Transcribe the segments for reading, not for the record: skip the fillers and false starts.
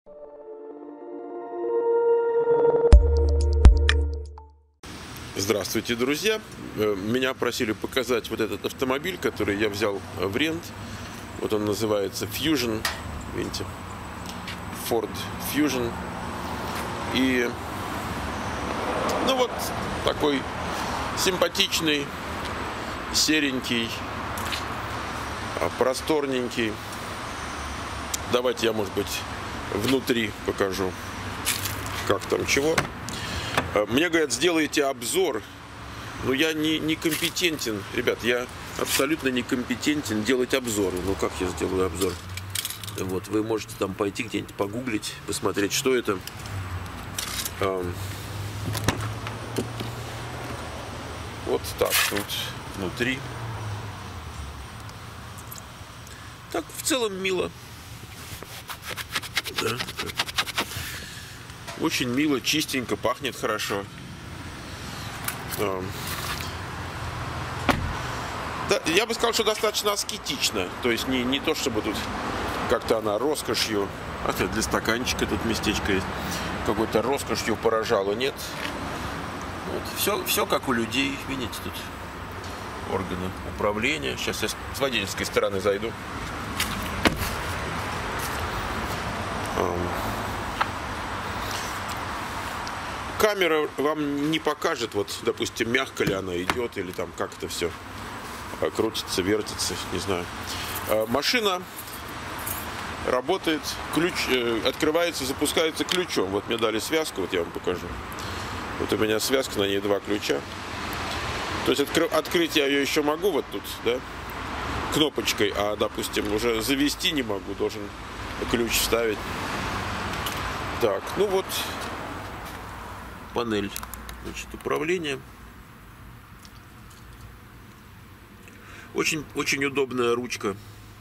Здравствуйте, друзья! Меня просили показать вот этот автомобиль, который я взял в рент. Вот он называется Fusion, видите, Ford Fusion. И, ну вот, такой симпатичный, серенький, просторненький. Давайте я, может быть, внутри покажу, как там чего. Мне говорят, сделайте обзор, но я не компетентен, ребят, я абсолютно не компетентен делать обзоры. Ну как я сделаю обзор? Вот, вы можете там пойти где-нибудь погуглить, посмотреть, что это. Вот так вот внутри. Так, в целом мило. Да. Очень мило, чистенько, пахнет хорошо. Да, я бы сказал, что достаточно аскетично. То есть не то, чтобы тут как-то она роскошью. Для стаканчика тут местечко есть. Какой-то роскошью поражала. Нет. Вот. Все как у людей. Видите, тут органы управления. Сейчас я с водительской стороны зайду. Камера вам не покажет, вот, допустим, мягко ли она идет, или там как это все крутится, вертится, не знаю. Машина работает, ключ открывается, запускается ключом. Вот мне дали связку, вот я вам покажу. Вот у меня связка, на ней 2 ключа. То есть открыть я ее еще могу вот тут, да, кнопочкой, а, допустим, уже завести не могу, должен ключ вставить. Так, ну вот. Панель, значит, управления. Очень удобная ручка.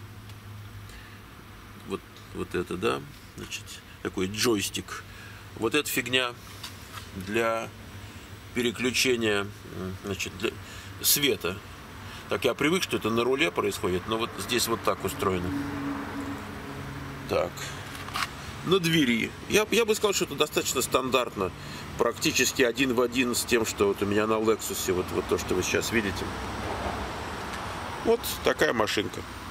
Вот это, да, значит, такой джойстик. Вот эта фигня для переключения, значит, для света. Так, я привык, что это на руле происходит, но вот здесь вот так устроено. Так. На двери. Я бы сказал, что это достаточно стандартно. Практически один в один с тем, что вот у меня на Lexus. Вот то, что вы сейчас видите. Вот такая машинка.